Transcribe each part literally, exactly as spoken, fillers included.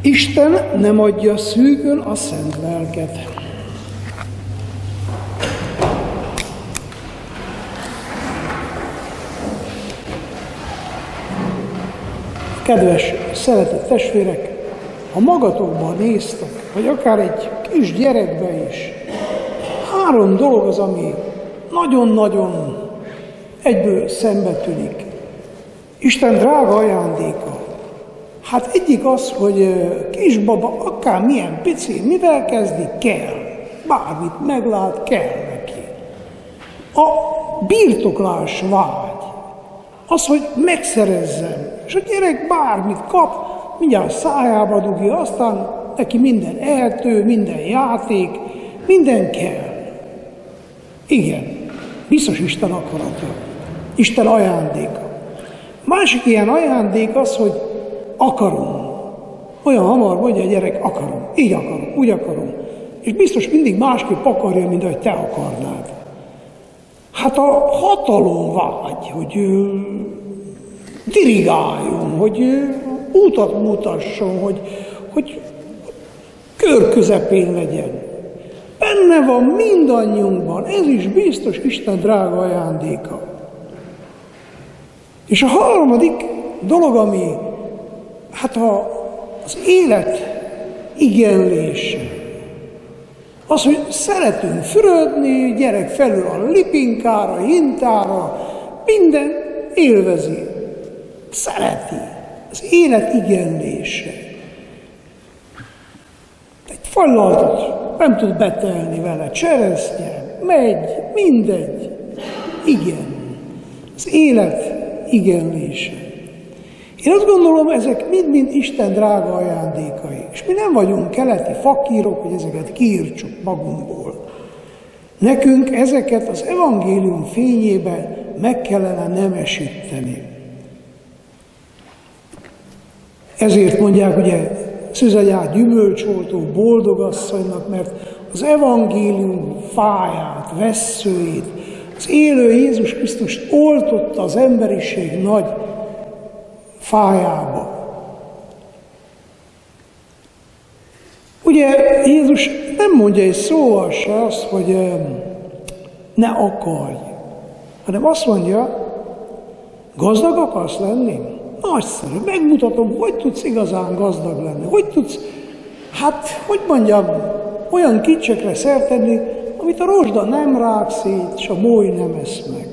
Isten nem adja szűkön a szent lelket. Kedves, szeretett testvérek, ha magatokban néztek, vagy akár egy kis gyerekbe is, három dolog az, ami nagyon-nagyon egyből szembe tűnik. Isten drága ajándéka. Hát egyik az, hogy kisbaba akár milyen pici, mivel kezdi, kell. Bármit meglát, kell neki. A birtoklás vágy. Az, hogy megszerezzem. És a gyerek bármit kap, mindjárt szájába dugja, aztán neki minden ehető, minden játék, minden kell. Igen, biztos Isten akarata. Isten ajándéka. Másik ilyen ajándék az, hogy akarom. Olyan hamar mondja a gyerek, akarom, így akarom, úgy akarom. És biztos mindig másképp akarja, mint ahogy te akarnád. Hát a hatalom vágy, hogy dirigáljon, hogy útat mutasson, hogy, hogy kör közepén legyen. Benne van mindannyiunkban, ez is biztos Isten drága ajándéka. És a harmadik dolog, ami hát a, az élet igenlése, az, hogy szeretünk fürödni, gyerek felül a lipinkára, hintára, minden élvezi, szereti, az élet igenlése. Egy fallaltot nem tud betelni vele, cseresznye, megy, mindegy, igen, az élet igenlése. Én azt gondolom, ezek mind-mind Isten drága ajándékai, és mi nem vagyunk keleti fakírok, hogy ezeket kiírtsuk magunkból. Nekünk ezeket az evangélium fényében meg kellene nemesíteni. Ezért mondják ugye Szűzagyát gyümölcsoltó boldogasszonynak, mert az evangélium fáját, vesszőjét, az élő Jézus Krisztust oltotta az emberiség nagy fájába. Ugye Jézus nem mondja egy szóval se azt, hogy ne akarj, hanem azt mondja, gazdag akarsz lenni? Nagyszerű, megmutatom, hogy tudsz igazán gazdag lenni. Hogy tudsz, hát, hogy mondjam, olyan kincsekre szert tenni, amit a rozsda nem rág szét, és a moly nem esz meg.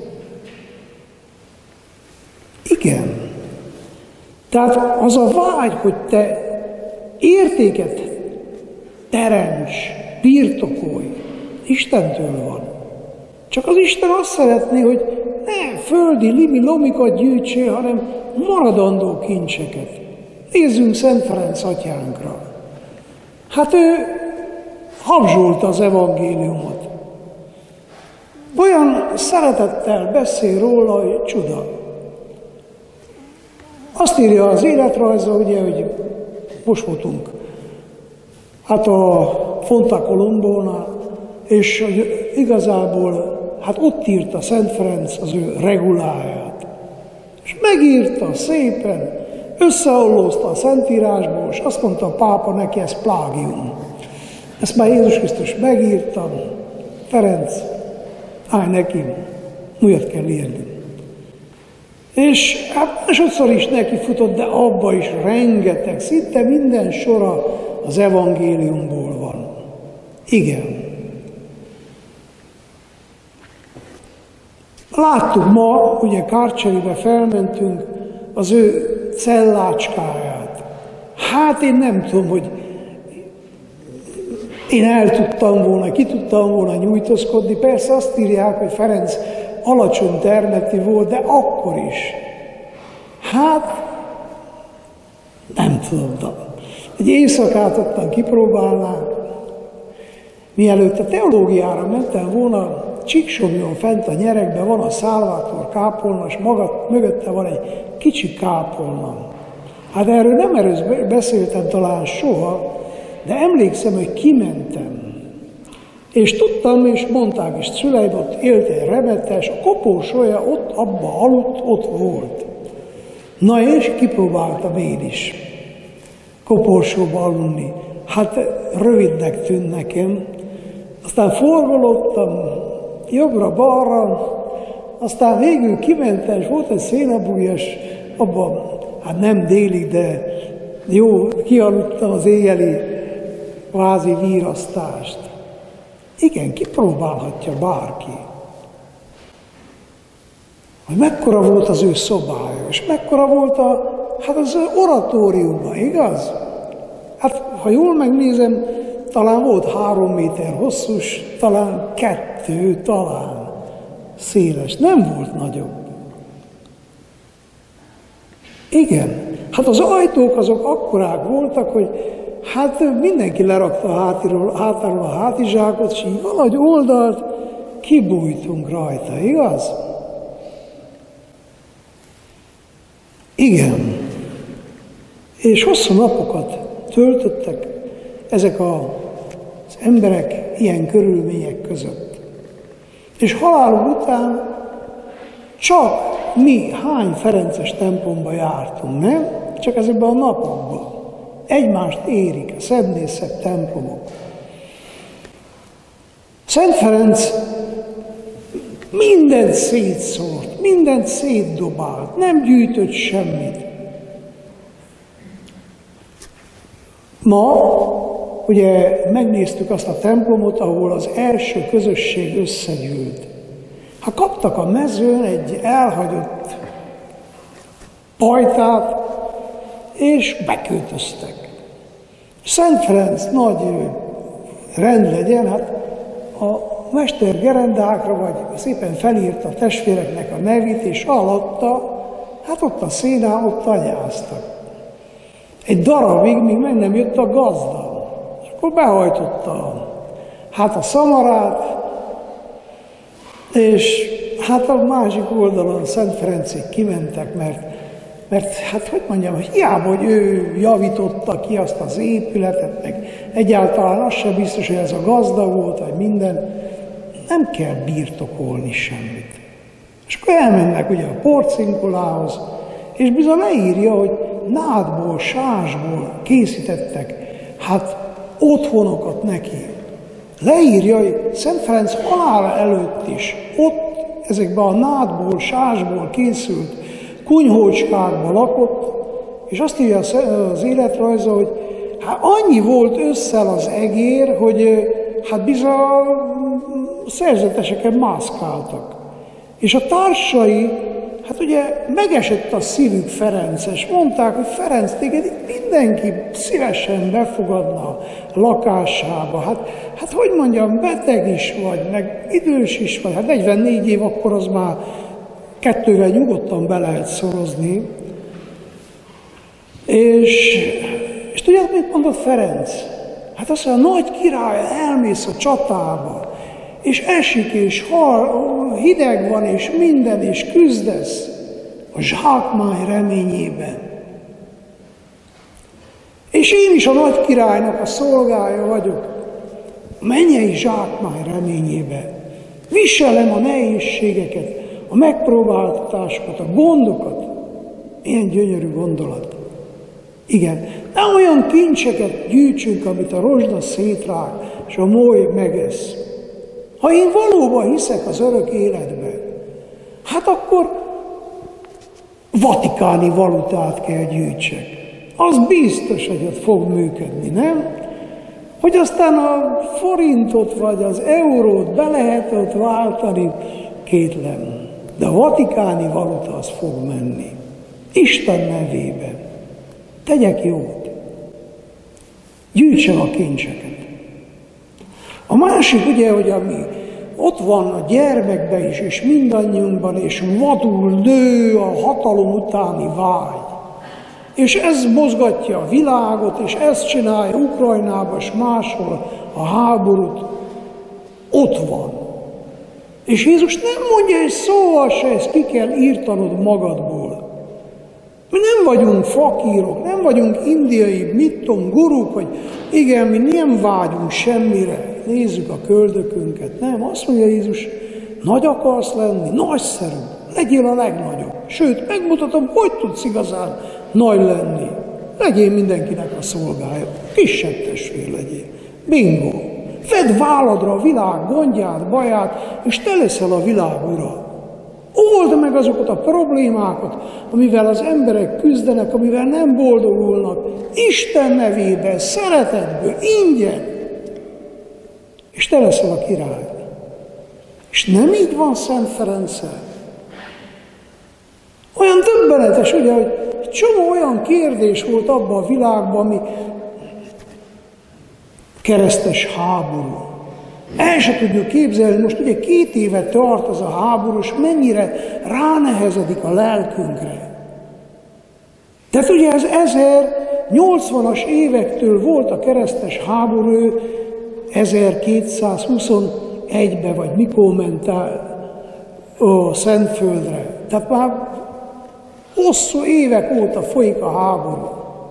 Igen. Tehát az a vágy, hogy te értéket teremts, birtokolj, Istentől van. Csak az Isten azt szeretné, hogy ne földi limi-lomikat gyűjtsél, hanem maradandó kincseket. Nézzünk Szent Ferenc atyánkra. Hát ő habzsolta az evangéliumot. Olyan szeretettel beszél róla, hogy csuda. Azt írja az életrajza, ugye, hogy most voltunk hát a Fonta Colombónál, és hogy igazából hát ott írta Szent Ferenc az ő reguláját. És megírta szépen, összeollózta a Szentírásból, és azt mondta a pápa neki, ez plágium. Ezt már Jézus Krisztus megírta, Ferenc, állj neki, újat kell írni. És hát másodszor is neki futott, de abba is rengeteg, szinte minden sora az evangéliumból van. Igen. Láttuk ma, ugye Kárcseribe felmentünk, az ő cellácskáját. Hát én nem tudom, hogy én el tudtam volna, ki tudtam volna nyújtózkodni. Persze azt írják, hogy Ferenc alacsony termetű volt, de akkor is. Hát, nem tudom. Egy éjszakát ottan kipróbálnánk. Mielőtt a teológiára mentem volna, Csíksomjon fent a nyerekben van a Szálvátor kápolna, és maga, mögötte van egy kicsi kápolna. Hát erről nem erről beszéltem talán soha, de emlékszem, hogy kimentem. És tudtam, és mondták is szüleim, ott élt egy remetes, a kopósolya ott, abba aludt, ott volt. Na és kipróbáltam én is. koporsóba aludni. Hát rövidnek tűnt nekem. Aztán forgolódtam jobbra-balra, aztán végül kimentem, és volt egy szénabújas, abban, hát nem délig, de jó, kialudtam az éjjeli kvázi vírasztást. Igen, kipróbálhatja bárki. Hogy mekkora volt az ő szobája, és mekkora volt a, hát az oratóriuma, igaz? Hát, ha jól megnézem, talán volt három méter hosszús, talán kettő, talán széles. Nem volt nagyobb. Igen. Hát az ajtók azok akkorák voltak, hogy hát mindenki lerakta a hátiról, hátáról a hátizsákot, és így valahogy oldalt kibújtunk rajta, igaz? Igen. És hosszú napokat töltöttek ezek a, az emberek ilyen körülmények között. És haláluk után csak mi hány ferences templomba jártunk, nem? Csak ezekben a napokban. Egymást érik a szentnészek templomok. Szent Ferenc mindent szétszórt, mindent szétdobált, nem gyűjtött semmit. Ma ugye megnéztük azt a templomot, ahol az első közösség összegyűlt. Ha kaptak a mezőn egy elhagyott pajtát, és beköltöztek. Szent Ferenc nagy rend legyen, hát a mester gerendákra, vagy szépen felírta a testvéreknek a nevét, és alatta, hát ott a szénán, ott anyáztak. Egy darabig, míg meg nem jött a gazda. És akkor behajtotta hát a szamarát, és hát a másik oldalon Szent Ferencék kimentek, mert, mert hát hogy mondjam, hogy hiába, hogy ő javította ki azt az épületet, meg egyáltalán az sem biztos, hogy ez a gazda volt, vagy minden, nem kell birtokolni semmit. És akkor elmennek ugye a porcinkolához, és bizony leírja, hogy nádból, sásból készítettek hát otthonokat neki. Leírja, hogy Szent Ferenc halála előtt is ott ezekben a nádból, sásból készült kunyhócskákban lakott, és azt írja az életrajza, hogy hát annyi volt ősszel az egér, hogy hát bizony a szerzeteseken mászkáltak. És a társai, hát ugye megesett a szívük Ferences, mondták, hogy Ferenc, téged mindenki szívesen befogadna a lakásába. Hát, hát hogy mondjam, beteg is vagy, meg idős is vagy, hát negyvennégy év, akkor az már kettővel nyugodtan be lehet szorozni. És, és tudjátok, mit mondott Ferenc? Hát azt mondja, nagy király, elmész a csatába, és esik, és hal, hideg van, és minden, és küzdesz a zsákmány reményében. És én is a nagy királynak a szolgája vagyok, a mennyei zsákmány reményében. Viselem a nehézségeket, a megpróbáltatásokat, a gondokat. Ilyen gyönyörű gondolat. Igen, nem olyan kincseket gyűjtsünk, amit a rozsda szétrág, és a moly megesz. Ha én valóban hiszek az örök életben, hát akkor vatikáni valutát kell gyűjtsek. Az biztos, hogy ott fog működni, nem? Hogy aztán a forintot vagy az eurót be lehet ott váltani, kétlem. De a vatikáni valuta az fog menni. Isten nevében. Tegyek jót. Gyűjtsem a kincseket. A másik ugye, hogy ami ott van a gyermekben is, és mindannyiunkban, és vadul nő a hatalom utáni vágy. És ez mozgatja a világot, és ezt csinálja Ukrajnában, és máshol a háborút. Ott van. És Jézus nem mondja egy szóval se, ezt ki kell írtanod magadból. Mi nem vagyunk fakírok, nem vagyunk indiai, mit tudom, guruk, hogy igen, mi nem vágyunk semmire, nézzük a köldökünket. Nem, azt mondja Jézus, nagy akarsz lenni, nagyszerű, legyél a legnagyobb. Sőt, megmutatom, hogy tudsz igazán nagy lenni. legyél mindenkinek a szolgája, kisebb testvér legyél. Bingo! Vedd váladra a világ gondját, baját, és te leszel a világ ura. Old meg azokat a problémákat, amivel az emberek küzdenek, amivel nem boldogulnak, Isten nevében, szeretetből, ingyen. És te leszel a király. És nem így van Szent Ferenccel. Olyan döbbenetes, ugye, hogy egy csomó olyan kérdés volt abban a világban, ami keresztes háború. El se tudjuk képzelni, most ugye két éve tart az a háború, és mennyire ránehezedik a lelkünkre. Tehát ugye ez ezernyolcvanas évektől volt a keresztes háború, ezerkétszázhuszonegyben, vagy mikor ment el a Szentföldre. Tehát már hosszú évek óta folyik a háború.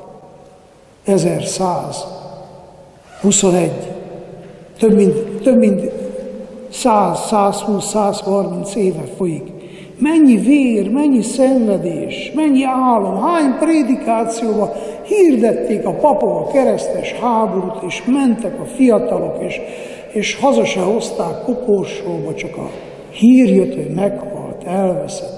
ezerszázhuszonegy. Több mint, több mint száz, százhúsz, százharminc éve folyik. Mennyi vér, mennyi szenvedés, mennyi álom, hány prédikációban hirdették a papok a keresztes háborút, és mentek a fiatalok, és, és haza se hozták koporsóba, csak a hír jött, hogy meghalt, elveszett.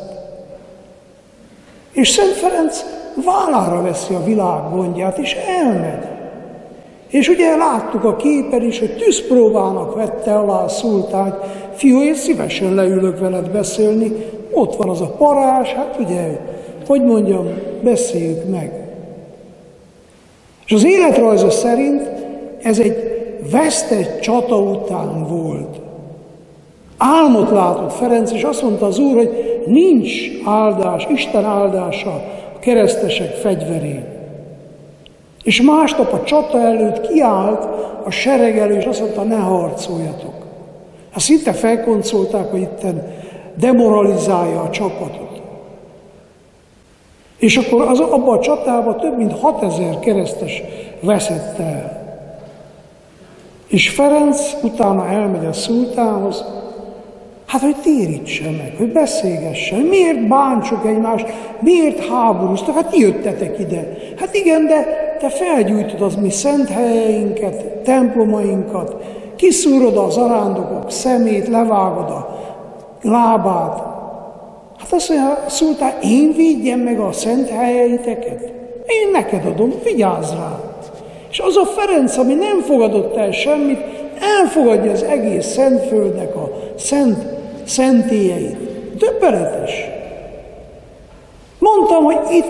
És Szent Ferenc vállára veszi a világ gondját, és elmegy. És ugye láttuk a képen is, hogy tűzpróbának vette alá a szultánt. Fiú, én szívesen leülök veled beszélni, ott van az a parázs, hát ugye, hogy mondjam, beszéljük meg. És az életrajza szerint ez egy vesztett csata után volt. Álmot látott Ferenc, és azt mondta az Úr, hogy nincs áldás, Isten áldása a keresztesek fegyverén. És másnap a csata előtt kiállt a sereg elő, és azt mondta, ne harcoljatok. Hát szinte felkoncolták, hogy itten demoralizálja a csapatot. És akkor az, abban a csatában több mint hatezer keresztes veszett el. És Ferenc utána elmegy a szultánhoz, hát, hogy térítse meg, hogy beszélgessen, miért bántsuk egymást, miért háborúztak, hát jöttetek ide. Hát igen, de te felgyújtod az mi szent helyeinket, templomainkat, kiszúrod a zarándokok szemét, levágod a lábát. Hát azt mondja, szultán, én védjem meg a szent helyeiteket? Én neked adom, vigyázz rá. És az a Ferenc, ami nem fogadott el semmit, elfogadja az egész Szentföldnek a szent szentélyeit. Döbbenetes. Mondtam, hogy itt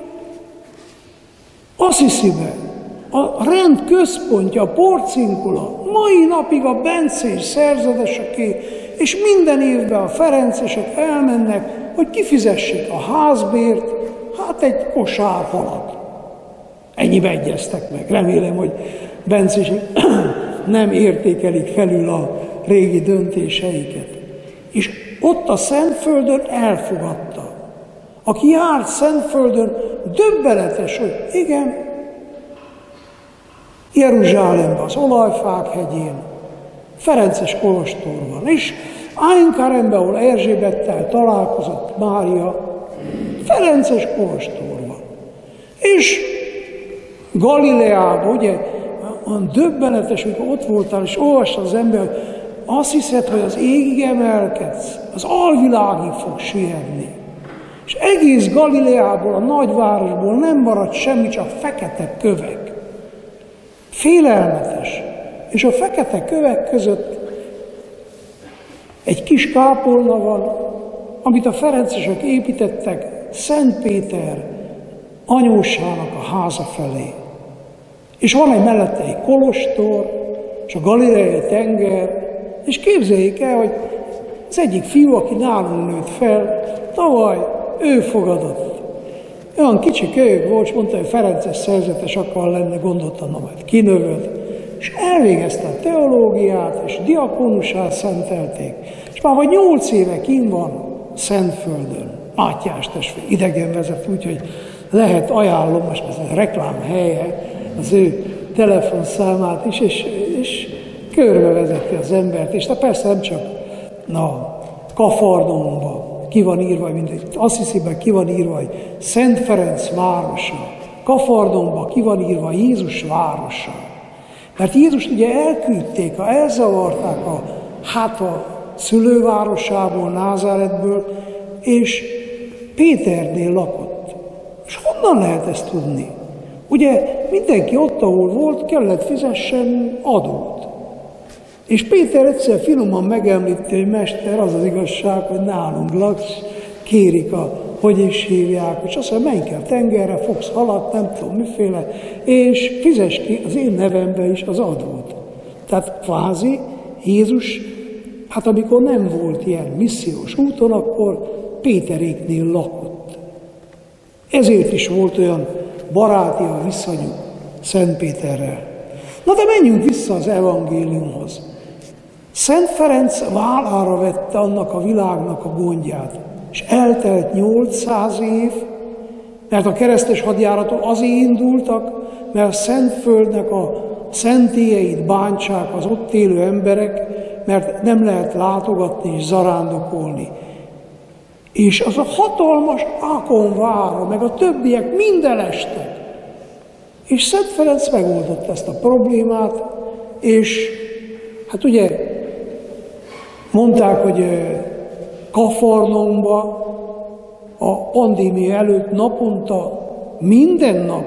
Assisiben a rend központja, a porcinkula, mai napig a bencés szerzeteseké, és minden évben a ferencesek elmennek, hogy kifizessék a házbért, hát egy kosár halat. Ennyibe egyeztek meg. Remélem, hogy bencések nem értékelik felül a régi döntéseiket. És ott a Szentföldön elfogadta. Aki járt Szentföldön, döbbenetes, hogy igen, Jeruzsálemben, az Olajfák hegyén, ferences kolostor van. És Ainkaremben, ahol Erzsébettel találkozott Mária, ferences kolostor van. És Galileában, ugye, olyan döbbenetes, amikor ott voltál, és olvasta az ember, hogy azt hiszed, hogy az égig emelkedsz, az alvilágig fog süllyedni. És egész Galileából, a nagyvárosból nem maradt semmi, csak fekete kövek. Félelmetes. És a fekete kövek között egy kis kápolna van, amit a ferencesek építettek Szent Péter anyósának a háza felé. És van egy mellette egy kolostor, és a Galileai tenger, és képzeljék el, hogy az egyik fiú, aki nálunk nőtt fel, tavaly ő fogadott. Olyan kicsi kölyök volt, és mondta, hogy ferences szerzetes akar lenni, gondoltam, na majd kinövöd. És elvégezte a teológiát, és diakónusát szentelték. És már vagy nyolc éve kint van Szentföldön. Mátyás testvér, idegenvezető, úgyhogy lehet, ajánlom, most ez a reklám helye, az ő telefonszámát is, és, és körbevezeti az embert. És de persze nem csak na, Kafarnaumban ki van írva, mindegy, Assisiben ki van írva, hogy Szent Ferenc városa, Kafarnaumba ki van írva Jézus városa. Mert Jézust ugye elküldték, elzavarták a, hát a szülővárosából, Názáretből, és Péternél lakott. És honnan lehet ezt tudni? Ugye mindenki ott, ahol volt, kellett fizessen adót. És Péter egyszer finoman megemlíti, hogy mester, az az igazság, hogy nálunk laksz, kérik a, hogy is hívják, és azt mondja, menj kell tengerre, fogsz halat, nem tudom miféle, és fizess ki az én nevembe is az adót. Tehát kvázi Jézus, hát amikor nem volt ilyen missziós úton, akkor Péteréknél lakott. Ezért is volt olyan baráti a viszonyuk Szent Péterrel. Na de menjünk vissza az evangéliumhoz. Szent Ferenc vállára vette annak a világnak a gondját, és eltelt nyolcszáz év, mert a keresztes hadjáratok azért indultak, mert a Szentföldnek a szentélyeit bántsák az ott élő emberek, mert nem lehet látogatni és zarándokolni. És az a hatalmas Ákon vára, meg a többiek mind elestek. És Szent Ferenc megoldotta ezt a problémát, és hát ugye mondták, hogy Kafarnaumba a pandémia előtt naponta minden nap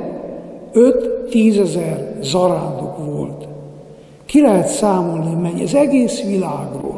öt-tízezer zarándok volt. Ki lehet számolni, mennyi az egész világról.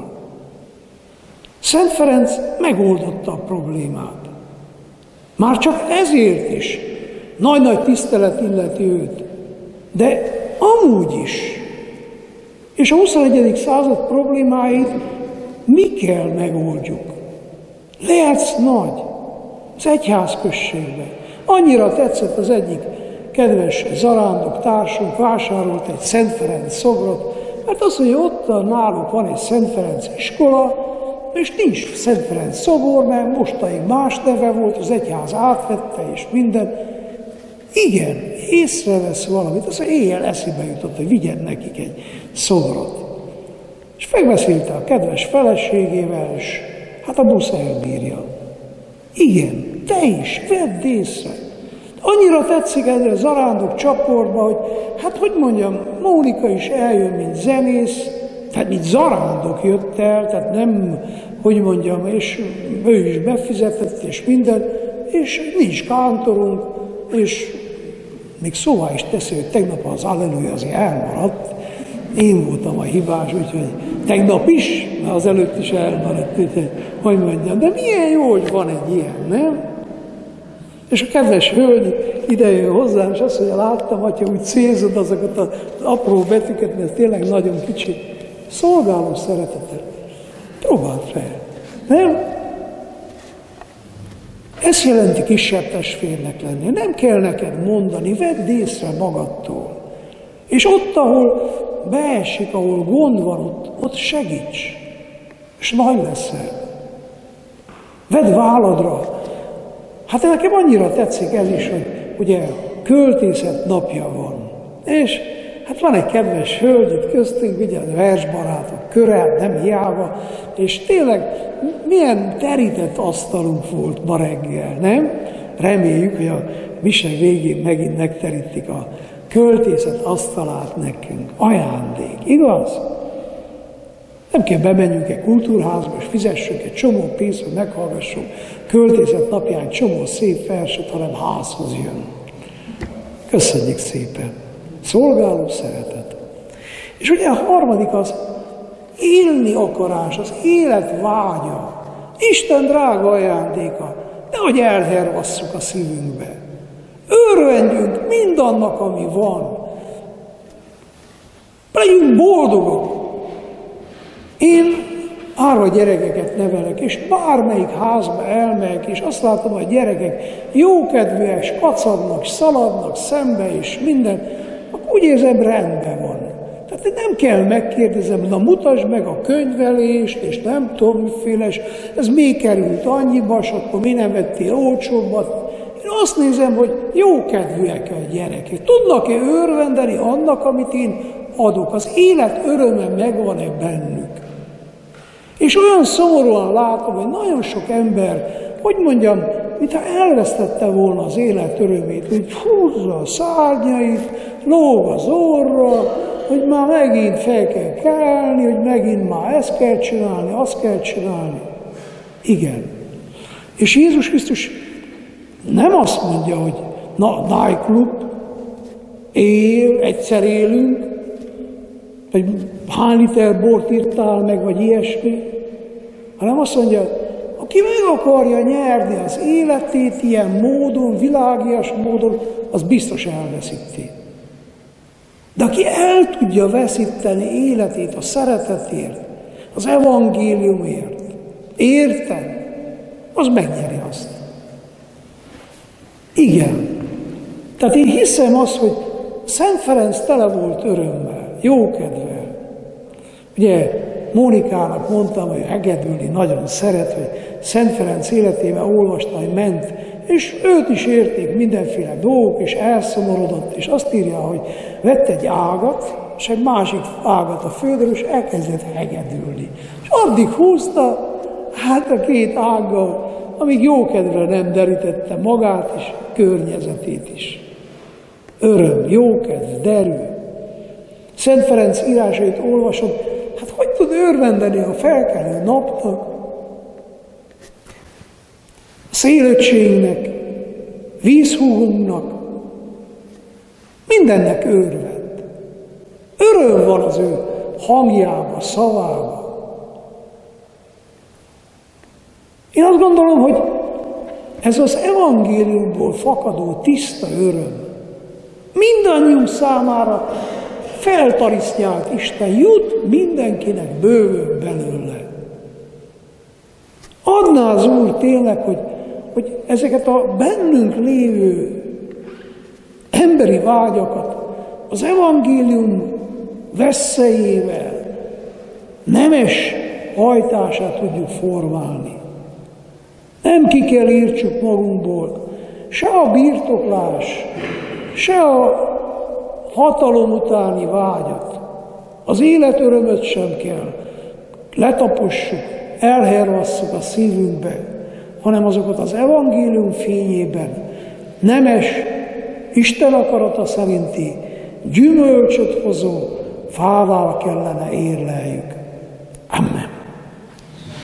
Szent Ferenc megoldotta a problémát. Már csak ezért is nagy-nagy tisztelet illeti őt, de amúgy is. És a huszonegyedik század problémáit mi kell megoldjuk? Lehetsz nagy az egyházközségben. Annyira tetszett az egyik kedves zarándok társunk, vásárolt egy Szent Ferenc szobrot, mert azt mondja, ott náluk van egy Szent Ferenc iskola, és nincs Szent Ferenc szobor, mert mostanig más neve volt, az egyház átvette, és minden. Igen, észrevesz valamit, az éjjel eszébe jutott, hogy vigyen nekik egy szobrot. És megbeszélte a kedves feleségével, és hát a busz elbírja. Igen, te is, vedd észre. Annyira tetszik ez a zarándok csoportba, hogy hát hogy mondjam, Mónika is eljön, mint zenész, tehát mint zarándok jött el, tehát nem, hogy mondjam, és ő is befizetett, és minden, és nincs kántorunk, és még szóval is teszi, hogy tegnap az Alleluja azért elmaradt, én voltam a hibás, úgyhogy tegnap is, mert az előtt is elmaradt, úgyhogy, hogy mondjam, de milyen jó, hogy van egy ilyen, nem? És a kedves hölgy idejön hozzám, és azt mondja, láttam, atya, úgy célzod azokat az apró betűket, mert tényleg nagyon kicsi. Szolgáló szeretetet. Próbáld fel. Nem? Ez jelenti kisebb testvérnek lenni. Nem kell neked mondani, vedd észre magadtól. És ott, ahol beesik, ahol gond van, ott, ott segíts. És nagy leszel. Vedd válladra. Hát nekem annyira tetszik ez is, hogy ugye költészet napja van. És hát van egy kedves hölgy itt köztünk, ugye a versbarátok köre, nem hiába, és tényleg milyen terített asztalunk volt ma reggel, nem? Reméljük, hogy a mise végén megint megterítik a költészet asztalát nekünk. Ajándék, igaz? Nem kell bemenjünk egy kultúrházba, és fizessünk egy csomó pénzt, hogy meghallgassunk költészet napján csomó szép verset, hanem házhoz jön. Köszönjük szépen! Szolgáló szeretet. És ugye a harmadik az élni akarás, az élet vágya. Isten drága ajándéka, nehogy elhervasszuk a szívünkbe. Örvendjünk mindannak, ami van. Legyünk boldogok. Én árva gyerekeket nevelek, és bármelyik házba elmegyek, és azt látom, hogy a gyerekek jókedvűek, kacagnak, szaladnak szembe, és minden, akkor úgy érzem, rendben van. Tehát nem kell megkérdezem, na mutasd meg a könyvelést, és nem tudom miféle, és ez mi került annyiba, és akkor mi nem vettél olcsóbbat. Én azt nézem, hogy jókedvűek a gyerekek. Tudnak-e örvendeni annak, amit én adok? Az élet öröme megvan-e bennük? És olyan szomorúan látom, hogy nagyon sok ember, hogy mondjam, mintha elvesztette volna az élet örömét, hogy húzza a szárnyait, lóg az orra, hogy már megint fel kell kelni, hogy megint már ezt kell csinálni, azt kell csinálni. Igen. És Jézus Krisztus nem azt mondja, hogy na, nightclub, él, egyszer élünk, vagy hány liter bort írtál meg, vagy ilyesmi, hanem azt mondja, aki meg akarja nyerni az életét ilyen módon, világias módon, az biztos elveszíti. De aki el tudja veszíteni életét a szeretetért, az evangéliumért, érted, az megnyeri azt. Igen. Tehát én hiszem azt, hogy Szent Ferenc tele volt örömmel, jókedvel. Ugye Mónikának mondtam, hogy hegedülni nagyon szeret, hogy Szent Ferenc életében olvasta, hogy ment, és őt is érték mindenféle dolgok, és elszomorodott, és azt írja, hogy vett egy ágat, és egy másik ágat a földről, és elkezdett hegedülni. És addig húzta, hát a két ággal, amíg jókedvre nem derítette magát és környezetét is. Öröm, jókedv, derű. Szent Ferenc írásait olvasod, hát hogy tud örvendeni a felkelő napnak, a szélöttségnek, vízhúgunknak, mindennek örvend. Öröm van az ő hangjába, szavába. Én azt gondolom, hogy ez az evangéliumból fakadó tiszta öröm mindannyiunk számára feltarisznyált Isten, jut mindenkinek bővön belőle. Adná az Úr tényleg, hogy, hogy ezeket a bennünk lévő emberi vágyakat az evangélium veszélyével, nemes hajtását tudjuk formálni. Nem ki kell írtsuk magunkból, se a birtoklás, se a hatalom utáni vágyat. Az életörömöt sem kell. Letapossuk, elhervasszuk a szívünkbe, hanem azokat az evangélium fényében nemes, Isten akarata szerinti, gyümölcsöt hozó fává kellene érleljük. Amen.